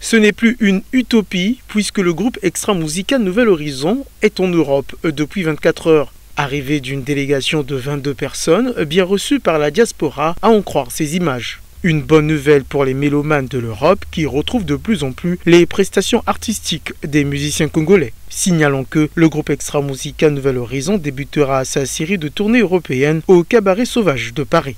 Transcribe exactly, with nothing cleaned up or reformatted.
Ce n'est plus une utopie puisque le groupe Extra Musica Nouvel Horizon est en Europe depuis vingt-quatre heures. Arrivé d'une délégation de vingt-deux personnes, bien reçue par la diaspora, à en croire ces images. Une bonne nouvelle pour les mélomanes de l'Europe qui retrouvent de plus en plus les prestations artistiques des musiciens congolais. Signalons que le groupe Extra Musica Nouvel Horizon débutera sa série de tournées européennes au Cabaret Sauvage de Paris.